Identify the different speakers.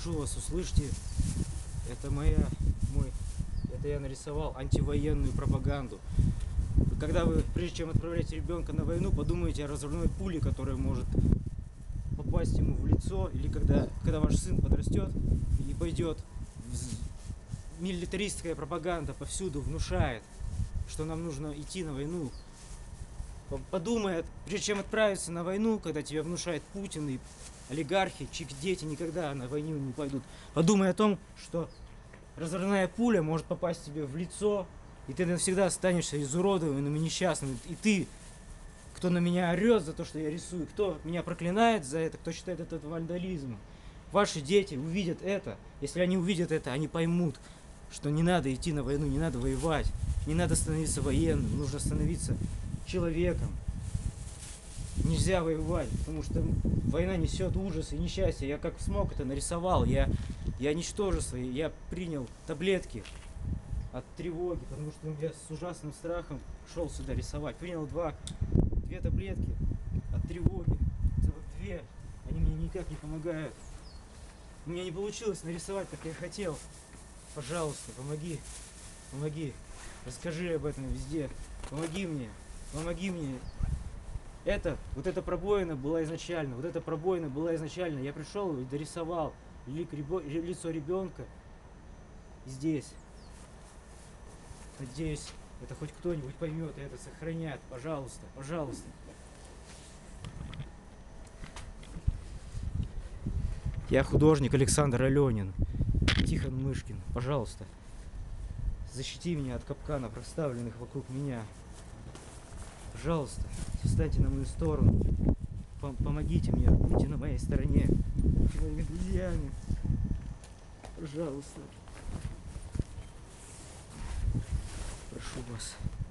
Speaker 1: прошу вас, услышьте, это это я нарисовал антивоенную пропаганду. Когда вы, прежде чем отправлять ребенка на войну, подумайте о разрывной пуле, которая может попасть ему в лицо, или когда ваш сын подрастет и пойдет, милитаристская пропаганда повсюду внушает, что нам нужно идти на войну. Подумай, прежде чем отправиться на войну, когда тебя внушает Путин и олигархи, чьи дети никогда на войну не пойдут. Подумай о том, что разрывная пуля может попасть тебе в лицо, и ты навсегда останешься изуродованным и несчастным. И ты, кто на меня орет за то, что я рисую, кто меня проклинает за это, кто считает это вандализмом, ваши дети увидят это. Если они увидят это, они поймут, что не надо идти на войну, не надо воевать, не надо становиться военным, нужно становиться человеком. Нельзя воевать, потому что война несет ужас и несчастье. Я как смог это нарисовал, я ничтожество, я принял таблетки от тревоги, потому что я с ужасным страхом шел сюда рисовать. Принял две таблетки от тревоги, целых две, они мне никак не помогают. У меня не получилось нарисовать, как я хотел. Пожалуйста, помоги, расскажи об этом везде, помоги мне. Вот эта пробоина была изначально, я пришел и дорисовал лицо ребенка здесь. Надеюсь, это хоть кто-нибудь поймет и это сохранят. Пожалуйста. Я художник Александр Аленин, Тихон Мышкин. Пожалуйста, защити меня от капканов, расставленных вокруг меня. Пожалуйста, встаньте на мою сторону. Помогите мне, будьте на моей стороне. Будьте моими друзьями. Пожалуйста. Прошу вас.